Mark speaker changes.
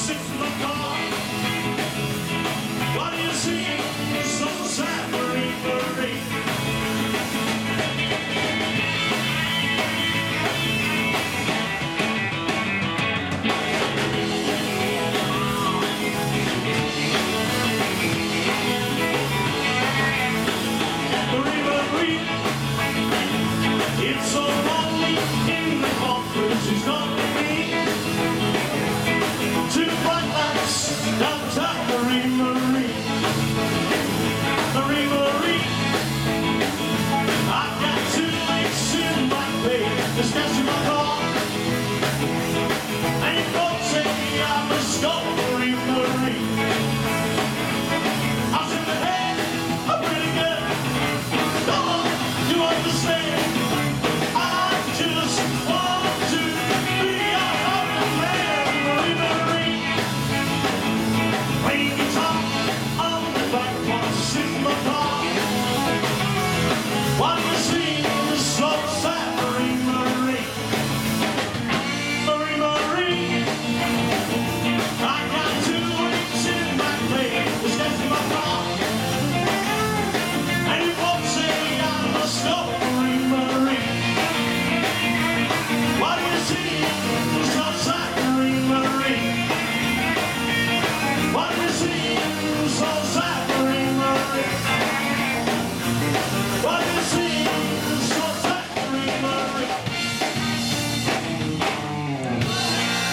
Speaker 1: sit in the car. What do you see? So sad, Marie, Marie. Marie, Marie. It's so lonely in the office. She's gone with me. Two bright lights downtown, Marie, Marie. Marie, Marie. I've got 2 weeks in my pay. Just catching my car. And you folks say I must go.